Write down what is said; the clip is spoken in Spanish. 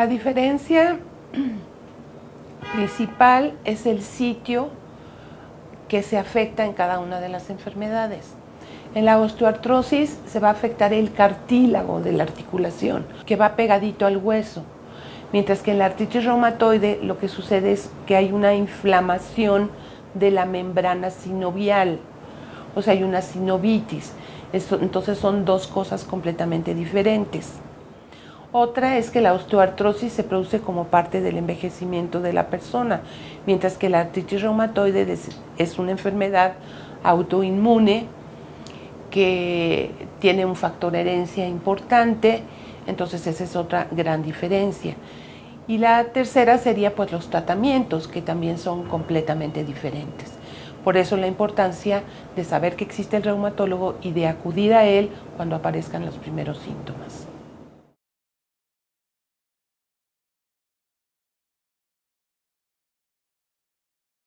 La diferencia principal es el sitio que se afecta en cada una de las enfermedades. En la osteoartrosis se va a afectar el cartílago de la articulación, que va pegadito al hueso, mientras que en la artritis reumatoide lo que sucede es que hay una inflamación de la membrana sinovial, o sea, hay una sinovitis. Entonces son dos cosas completamente diferentes. Otra es que la osteoartrosis se produce como parte del envejecimiento de la persona, mientras que la artritis reumatoide es una enfermedad autoinmune que tiene un factor herencia importante, entonces esa es otra gran diferencia. Y la tercera sería pues los tratamientos, que también son completamente diferentes. Por eso la importancia de saber que existe el reumatólogo y de acudir a él cuando aparezcan los primeros síntomas.